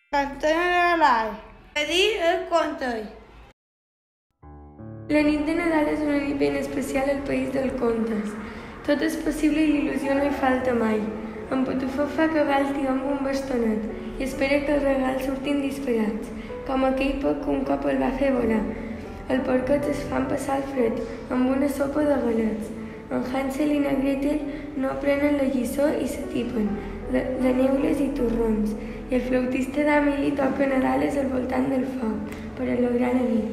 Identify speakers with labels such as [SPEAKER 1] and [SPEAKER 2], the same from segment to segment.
[SPEAKER 1] Cantarà a dir el conte.
[SPEAKER 2] La nit de Nadal és una nit ben especial al País dels Contes. Tot és possible i l'il·lusió no hi falta mai. En Patufet fa que galti amb un bastonet i espera que els regals surtin disparats, com aquell porc que un cop el va fer volar. Els porquets es fan passar el fred amb una sopa de galets. En Hansel i na Gretel no prenen la lliçó i s'atipen, de neules i torrons, i el flautista d'Amélie toca Nadales al voltant del foc per alegrar la nit.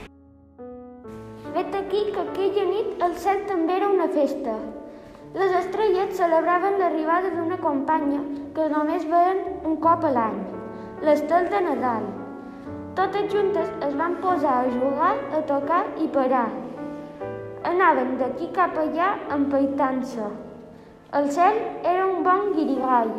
[SPEAKER 3] Vet aquí que aquella nit el cel també era una festa. Les estrelles celebraven l'arribada d'una companya que només veien un cop a l'any, l'estel de Nadal. Totes juntes es van posar a jugar, a tocar i parar. Anaven d'aquí cap allà empaitant-se. El cel era un bon guirigall.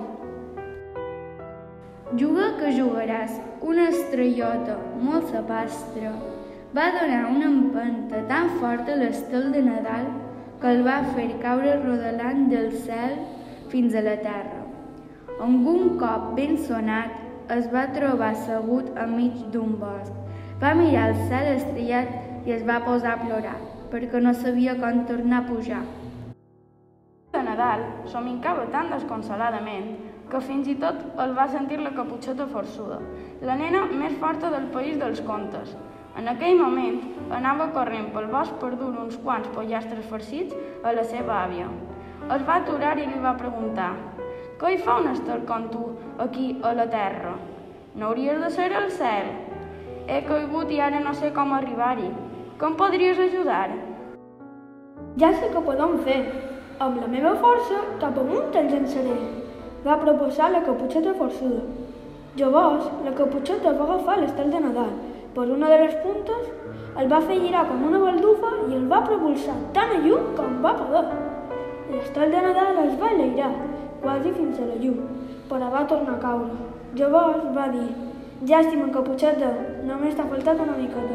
[SPEAKER 4] Juga que jugaràs, una estrellota molt sapastra va donar una empenta tan forta a l'estel de Nadal que el va fer caure rodolant del cel fins a la terra. Amb un cop ben sonat es va trobar assegut enmig d'un bosc. Va mirar el cel estrellat i es va posar a plorar, perquè no sabia com tornar a pujar.
[SPEAKER 5] De Nadal somincava tan desconsoladament que fins i tot el va sentir la Caputxeta Forçuda, la nena més forta del País dels Contes. En aquell moment anava corrent pel bosc per dur uns quants pollastres farcits a la seva àvia. Es va aturar i li va preguntar: «Què hi fa un estel com tu aquí a la terra? No hauries de ser al cel? He caigut i ara no sé com arribar-hi. Com podries ajudar?»
[SPEAKER 6] «Ja sé què podem fer. Amb la meva força cap amunt te'ls llançaré», va proposar la Caputxeta Forçuda. Llavors, la Caputxeta va agafar l'estel de Nadal per una de les puntes, el va fer girar com una baldufa i el va propulsar tan a llum com va poder. L'estel de Nadal es va enlairar, quasi fins a la llum, però va tornar a caure. Llavors va dir: «Llàstima, Caputxeta, només t'ha faltat una miqueta».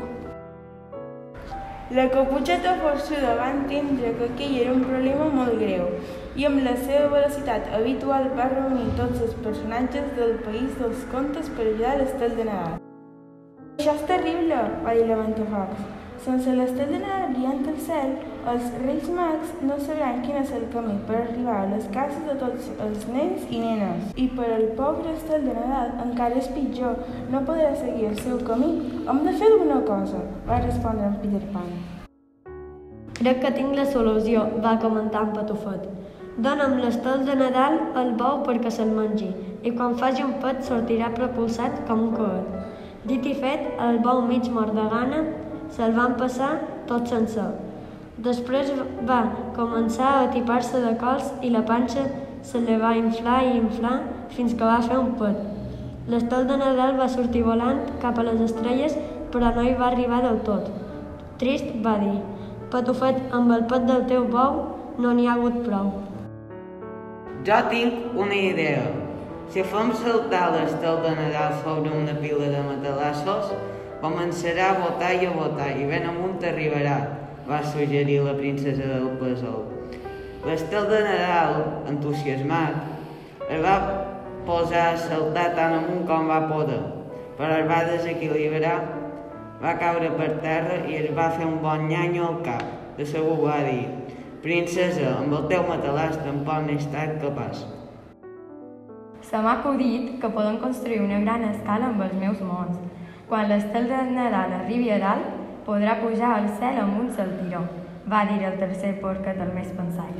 [SPEAKER 1] La Caputxeta Forçuda va entendre que aquell era un problema molt greu i amb la seva velocitat habitual va reunir tots els personatges del País dels Contes per ajudar l'estel de Nadal. «Això és terrible», va dir la Ventafocs. «Sense l'estel de Nadal brillant al cel, els Reis Mags no sabran quin és el camí per arribar a les cases de tots els nens i nenes. I per al pobre estel de Nadal encara és pitjor, no podrà seguir el seu camí. Hem de fer alguna cosa», va respondre en Peter Pan.
[SPEAKER 7] «Crec que tinc la solució», va comentar en Patufet. «Dóna'm l'estel de Nadal al bou perquè se'l mengi, i quan faci un pet sortirà propulsat com un coet». Dit i fet, el bou mig mort de gana se'l van passar tot sencer. Després va començar a atipar-se de cols i la panxa se li va inflar i inflar fins que va fer un pet. L'estel de Nadal va sortir volant cap a les estrelles, però no hi va arribar del tot. Trist, va dir: «Patufet, amb el pet del teu bou no n'hi ha hagut prou».
[SPEAKER 8] Jo tinc una idea. Si fem saltar l'estel de Nadal sobre una pila de matalassos, començarà a botar i ben amunt arribarà, va suggerir la princesa del Pesol. L'estel de Nadal, entusiasmat, es va posar a saltar tan amunt com va poder, però es va desequilibrar, va caure per terra i es va fer un bon nyanyo al cap. De segur va dir: «Princesa, amb el teu matalàs tampoc n'he estat capaç».
[SPEAKER 9] Se m'ha acudit que podem construir una gran escala amb els meus mons. Quan l'estel de Nadal arribi a dalt, podrà pujar al cel amb un saltiró, va dir el tercer porquet el més pensaire.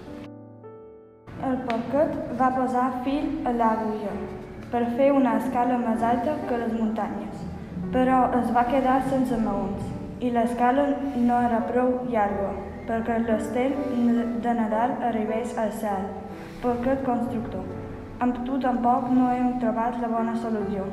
[SPEAKER 6] El porquet va posar fil a l'agulla per fer una escala més alta que les muntanyes, però es va quedar sense maons i l'escala no era prou llarga perquè l'estel de Nadal arribés al cel. Porquet constructor: «Amb tu tampoc no hem trobat la bona solució».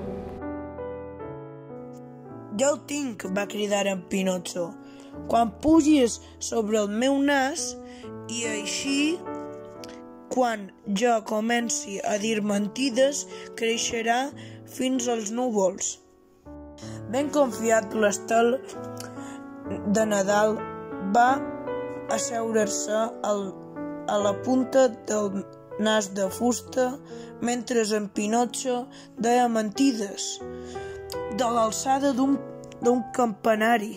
[SPEAKER 10] «Jo el tinc», va cridar en Pinotxo. «Quan pugis sobre el meu nas i així, quan jo comenci a dir mentides, creixerà fins als núvols». Ben confiat, l'estel de Nadal va asseure's a la punta del nas de fusta, mentre en Pinotxo deia mentides de l'alçada d'un campanari.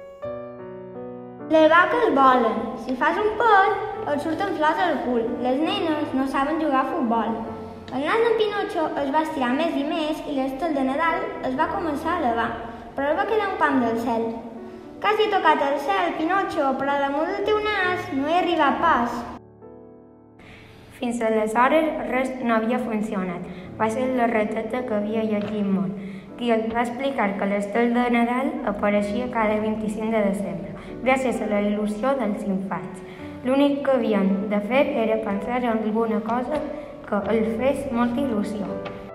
[SPEAKER 3] Les vaques volen. Si fas un pet, et surten flors al cul. Les nenes no saben jugar a futbol. El nas d'en Pinotxo es va estirar més i més i l'estel de Nadal es va començar a elevar, però el va quedar un pam del cel. Quasi he tocat el cel, Pinotxo, però damunt del teu nas no he arribat pas.
[SPEAKER 9] Fins aleshores res no havia funcionat. Va ser la rateta que havia llegit molt, qui els va explicar que l'estel de Nadal apareixia cada 25 de desembre, gràcies a la il·lusió dels infants. L'únic que havien de fer era pensar en alguna cosa que els fes molta il·lusió.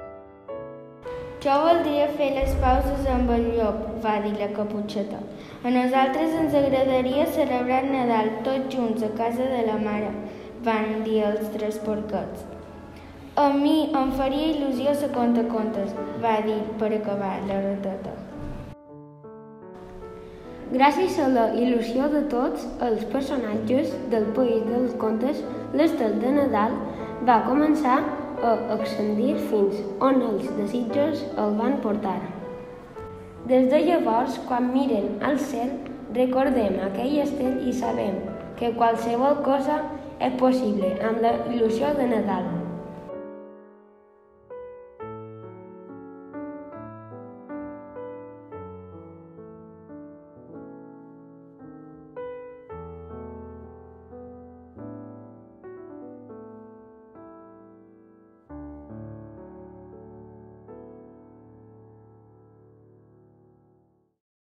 [SPEAKER 4] Jo voldria fer les pauses amb el llop, va dir la Caputxeta. A nosaltres ens agradaria celebrar Nadal tots junts a casa de la mare, van dir els tres porquets. A mi em faria il·lusió ser contacontes, va dir per acabar la rateta.
[SPEAKER 3] Gràcies a la il·lusió de tots els personatges del País dels Contes, l'estel de Nadal va començar a ascendir fins on els desitjos el van portar. Des de llavors, quan miren al cel, recordem aquell estel i sabem que qualsevol cosa és possible amb la il·lusió de Nadal.